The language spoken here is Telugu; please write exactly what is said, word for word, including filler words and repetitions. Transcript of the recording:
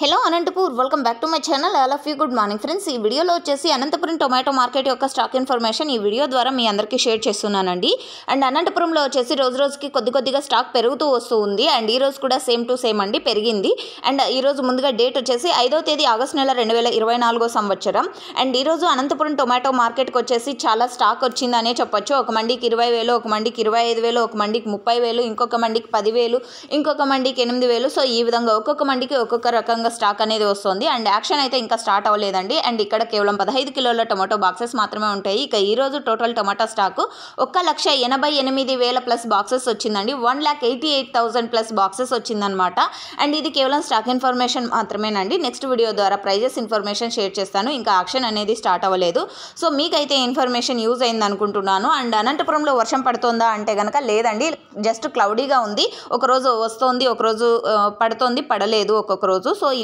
Hello Anantapur welcome back to my channel. All of you good morning friends. ఈ వీడియోలో వచ్చేసి అనంతపురం టొమాటో మార్కెట్ యొక్క స్టాక్ ఇన్ఫర్మేషన్ ఈ వీడియో ద్వారా మీ అందరికీ షేర్ చేస్తున్నానండి. అండ్ అనంతపురంలో వచ్చేసి రోజు రోజుకి కొద్ది కొద్దిగా స్టాక్ పెరుగుతూ వస్తూ ఉంది. అండ్ ఈ రోజు కూడా సేమ్ టు సేమ్ అండి పెరిగింది. అండ్ ఈ రోజు ముందుగా డేట్ వచ్చేసి ఐదో తేదీ ఆగస్టు నెల రెండు వేల ఇరవై నాలుగో సంవత్సరం. అండ్ ఈ రోజు అనంతపురం టొమాటో మార్కెట్కి వచ్చేసి చాలా స్టాక్ వచ్చిందనే చెప్పొచ్చు. ఒక మండికి ఇరవై వేలు, ఒక మండికి ఇరవై ఐదు వేలు, ఒక మండికి ముప్పై వేలు, ఇంకొక మండికి పదివేలు, ఇంకొక మండికి ఎనిమిది వేలు. సో ఈ విధంగా ఒక్కొక్క మండికి ఒక్కొక్క రకంగా స్టాక్ అనేది వస్తుంది. అండ్ యాక్షన్ అయితే ఇంకా స్టార్ట్ అవ్వలేదండి. అండ్ ఇక్కడ కేవలం పదహైదు కిలోల టొమాటో బాక్సెస్ మాత్రమే ఉంటాయి. ఇక ఈ రోజు టోటల్ టొమాటో స్టాక్ ఒక్క లక్ష ఎనభై ఎనిమిది వేల ప్లస్ బాక్సెస్ వచ్చిందండి. One lakh eighty eight thousand plus boxes వచ్చిందనమాట. అండ్ ఇది కేవలం స్టాక్ ఇన్ఫర్మేషన్ మాత్రమేనండి. నెక్స్ట్ వీడియో ద్వారా ప్రైజెస్ ఇన్ఫర్మేషన్ షేర్ చేస్తాను. ఇంకా యాక్షన్ అనేది స్టార్ట్ అవ్వలేదు. సో మీకైతే ఇన్ఫర్మేషన్ యూజ్ అయింది అనుకుంటున్నాను. అండ్ అనంతపురంలో వర్షం పడుతుందా అంటే కనుక లేదండి, జస్ట్ క్లౌడీగా ఉంది. ఒకరోజు వస్తుంది, ఒకరోజు పడుతుంది, పడలేదు ఒక్కొక్క రోజు. సో